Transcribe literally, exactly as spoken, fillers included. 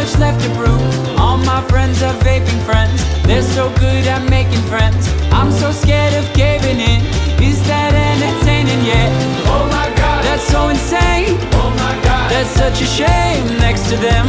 much left to prove. All my friends are vaping friends, they're so good at making friends. I'm so scared of caving in, is that entertaining yet? Oh my god, that's so insane. Oh my god, that's such a shame. Next to them